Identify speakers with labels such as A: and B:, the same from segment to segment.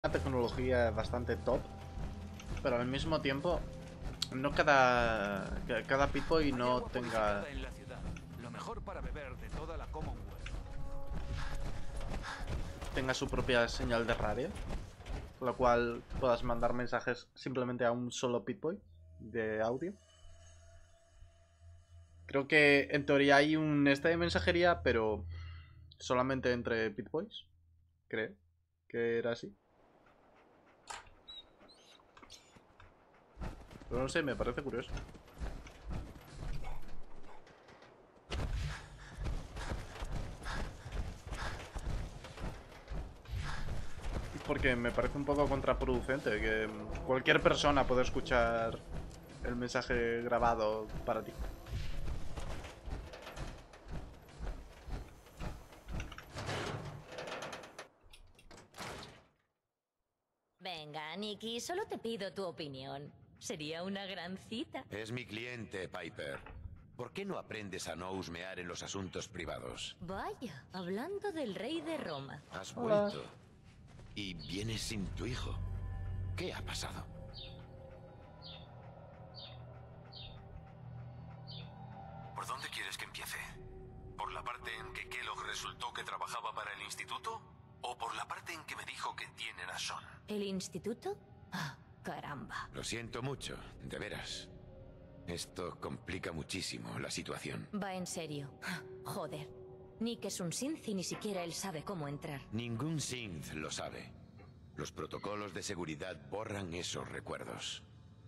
A: Una tecnología bastante top, pero al mismo tiempo no cada Pip-Boy no tenga
B: en la ciudad. Lo mejor para beber de toda la Commonwealth.
A: su propia señal de radio, con la cual puedas mandar mensajes simplemente a un solo Pip-Boy de audio. Creo que en teoría hay un de mensajería, pero solamente entre Pip-Boys. Creo que era así. Pero no sé, me parece curioso. Porque me parece un poco contraproducente que cualquier persona pueda escuchar el mensaje grabado para ti.
C: Venga, Nikki, solo te pido tu opinión. Sería una gran cita.
D: Es mi cliente, Piper. ¿Por qué no aprendes a no husmear en los asuntos privados?
C: Vaya, hablando del rey de Roma.
D: Has
A: Hola.
D: vuelto. Y vienes sin tu hijo. ¿Qué ha pasado?
E: ¿Por dónde quieres que empiece? ¿Por la parte en que Kellogg resultó que trabajaba para el instituto? ¿O por la parte en que me dijo que tienen a Sean?
C: ¿El instituto? Ah, caramba.
D: Lo siento mucho, de veras. Esto complica muchísimo la situación.
C: Va en serio. Ah, joder. Nick es un Synth y ni siquiera él sabe cómo entrar.
D: Ningún Synth lo sabe. Los protocolos de seguridad borran esos recuerdos.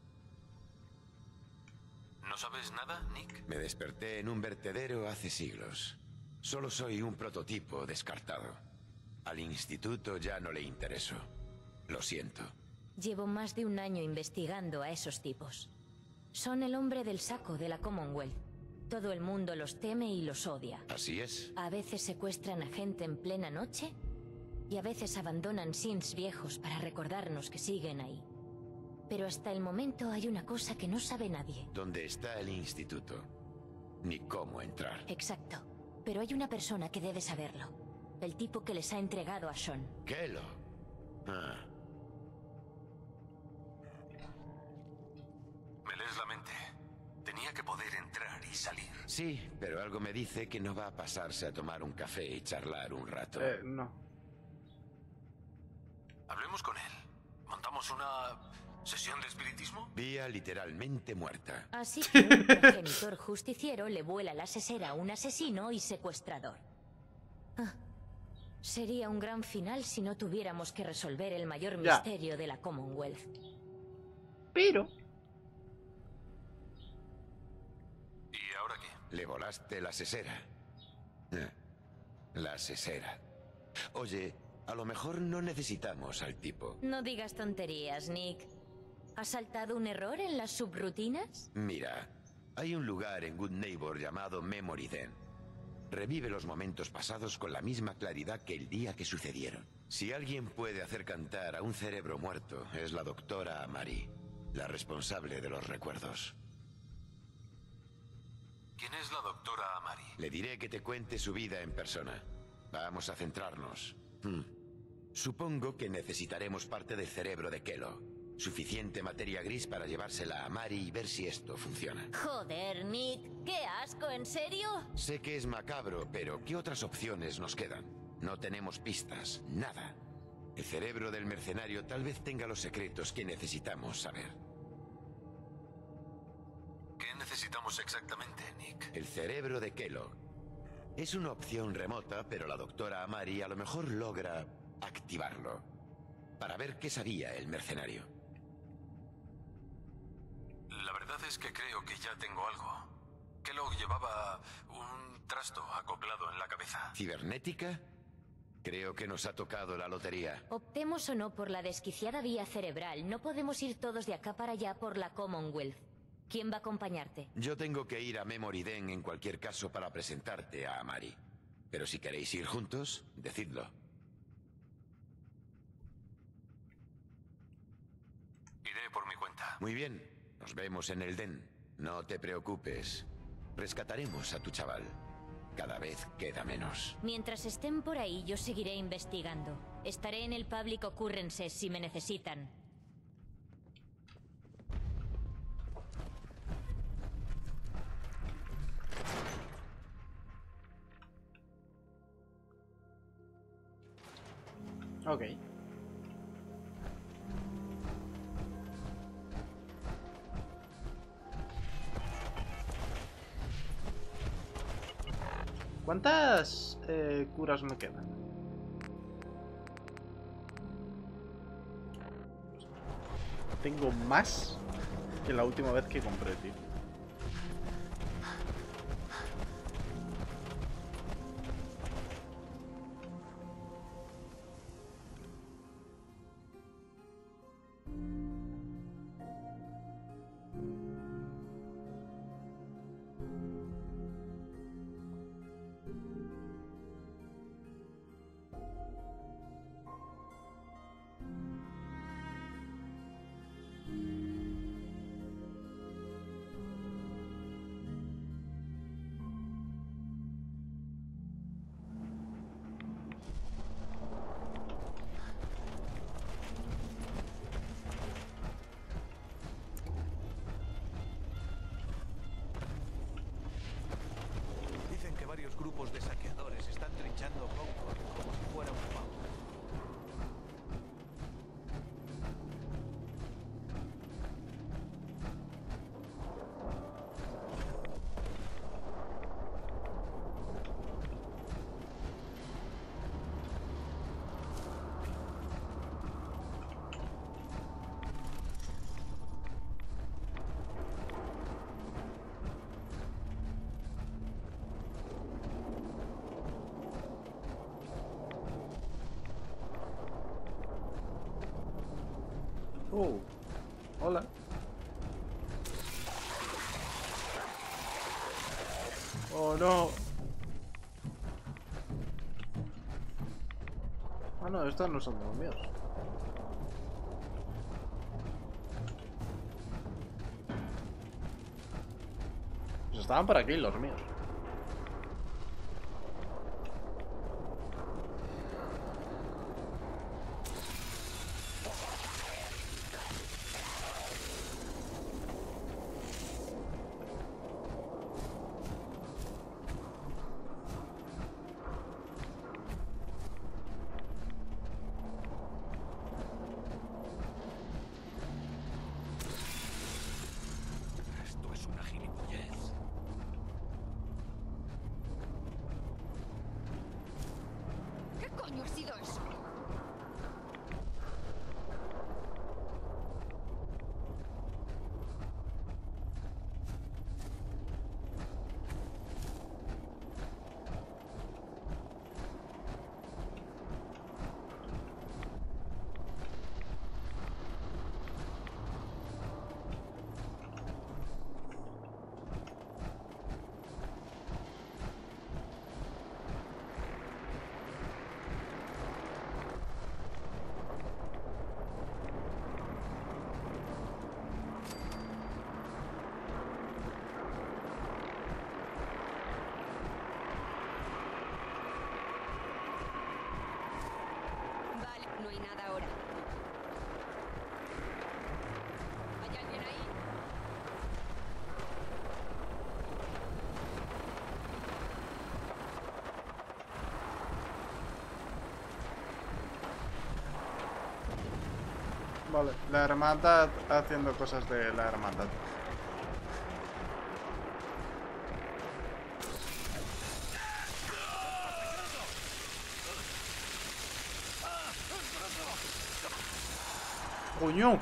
E: ¿No sabes nada, Nick?
D: Me desperté en un vertedero hace siglos. Solo soy un prototipo descartado. Al instituto ya no le intereso. Lo siento.
C: Llevo más de un año investigando a esos tipos. Son el hombre del saco de la Commonwealth. Todo el mundo los teme y los odia.
D: Así es.
C: A veces secuestran a gente en plena noche y a veces abandonan Synths viejos para recordarnos que siguen ahí. Pero hasta el momento hay una cosa que no sabe nadie.
D: ¿Dónde está el instituto? Ni cómo entrar.
C: Exacto. Pero hay una persona que debe saberlo. El tipo que les ha entregado a Sean.
D: Kellogg. Ah,
E: Me lees la mente. Tenía que poder entrar y salir.
D: sí, pero algo me dice que no va a pasarse a tomar un café y charlar un rato.
A: No.
E: Hablemos con él. ¿Montamos una sesión de espiritismo?
D: Vía literalmente muerta.
C: Así que un progenitor justiciero le vuela la sesera a un asesino y secuestrador. Ah, sería un gran final si no tuviéramos que resolver el mayor
A: Ya.
C: misterio de la Commonwealth.
A: Pero
E: ¿Y ahora qué?
D: Le volaste la sesera. La sesera. Oye, a lo mejor no necesitamos al tipo.
C: No digas tonterías, Nick. ¿Has saltado un error en las subrutinas?
D: Mira, hay un lugar en Good Neighbor llamado Memory Den. Revive los momentos pasados con la misma claridad que el día que sucedieron. Si alguien puede hacer cantar a un cerebro muerto, es la doctora Amari, la responsable de los recuerdos.
E: ¿Quién es la doctora Amari?
D: Le diré que te cuente su vida en persona. Vamos a centrarnos. Supongo que necesitaremos parte del cerebro de Kellogg. Suficiente materia gris para llevársela a Amari y ver si esto funciona.
C: Joder, Nick. ¡Qué asco! ¿En serio?
D: Sé que es macabro, pero ¿qué otras opciones nos quedan? No tenemos pistas, nada. El cerebro del mercenario tal vez tenga los secretos que necesitamos saber.
E: ¿Qué necesitamos exactamente, Nick?
D: El cerebro de Kellogg. Es una opción remota, pero la doctora Amari a lo mejor logra activarlo. Para ver qué sabía el mercenario.
E: La verdad es que creo que ya tengo algo. Kellogg llevaba un trasto acoplado en la cabeza.
D: ¿Cibernética? Creo que nos ha tocado la lotería.
C: Optemos o no por la desquiciada vía cerebral, no podemos ir todos de acá para allá por la Commonwealth. ¿Quién va a acompañarte?
D: Yo tengo que ir a Memory Den en cualquier caso para presentarte a Amari. Pero si queréis ir juntos, decidlo.
E: Iré por mi cuenta.
D: Muy bien, nos vemos en el Den. No te preocupes. Rescataremos a tu chaval. Cada vez queda menos.
C: Mientras estén por ahí, yo seguiré investigando. Estaré en el Public Occurrences si me necesitan.
A: Ok. ¿Cuántas curas me quedan? Tengo más que la última vez que compré, tío.
B: Dicen que varios grupos de saqueadores están trinchando Concord como si fuera un pavo.
A: Hola. Oh, no. Ah, no, estos no son los míos. Pues estaban por aquí los míos.
B: Esto es una gilipollez.
F: ¿Qué coño ha sido eso? Vale, no hay nada ahora. ¿Hay alguien ahí?
A: Vale, la hermandad haciendo cosas de la hermandad. ¡Coño!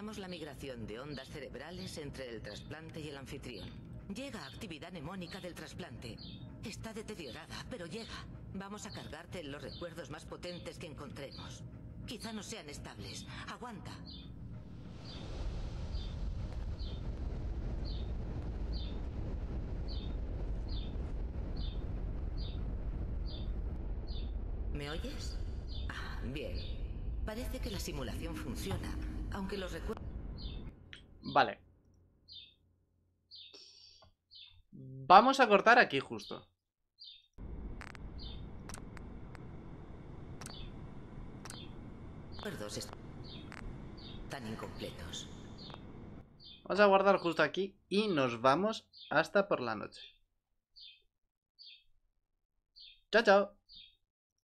G: Iniciamos la migración de ondas cerebrales entre el trasplante y el anfitrión. Llega actividad mnemónica del trasplante. Está deteriorada, pero llega. Vamos a cargarte los recuerdos más potentes que encontremos. Quizá no sean estables. Aguanta. ¿Me oyes? Ah, bien. Parece que la simulación funciona, aunque los recuerdos...
A: Vale. Vamos a cortar aquí justo.
G: Están incompletos.
A: Vamos a guardar justo aquí y nos vamos hasta por la noche. Chao, chao.